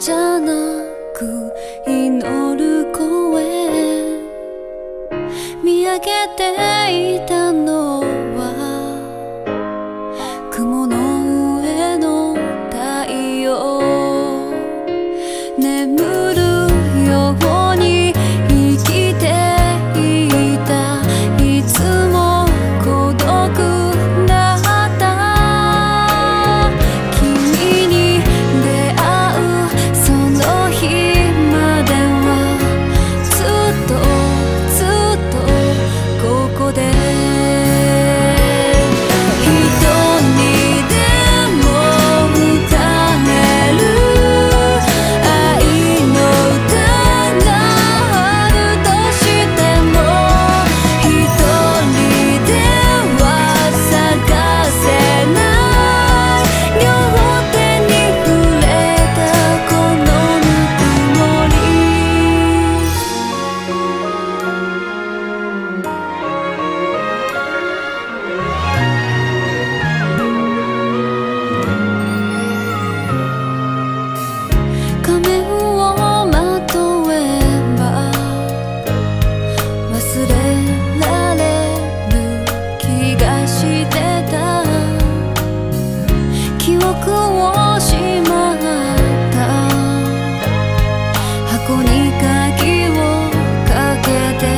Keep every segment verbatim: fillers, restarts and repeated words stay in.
じゃなく祈る声、見上げていたのは雲の上の太陽、眠るように生きていた、いつも孤独だった。君に出会うその日まではずっとずっとここで一人でも歌える愛の歌があるとしても、一人では探せない両手に触れたこのぬくもり。仮面をまとえば忘れられる気がしてた、記憶をしまった箱に鍵をかけて、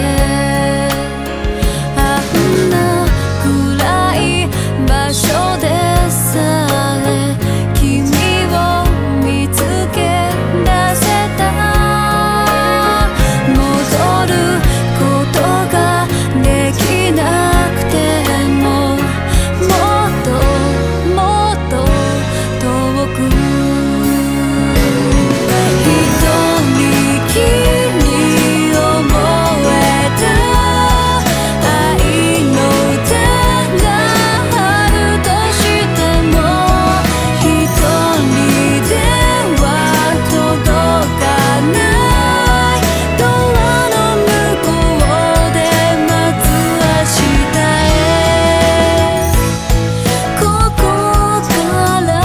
あんな暗い場所でさえ君を見つけ出せた。戻ることができなくても、もっともっと遠く一人きり覚えた愛の歌があるとしても、一人では届かないドアの向こうで待つ明日へ、ここから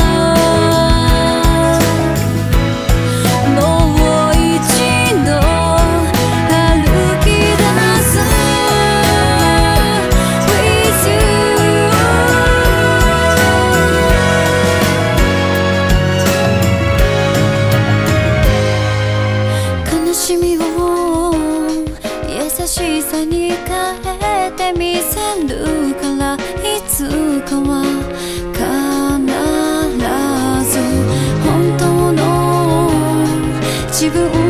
もう一度歩き出す With you。 悲しみを優しさに変えてみせるから、いつかは必ず本当の自分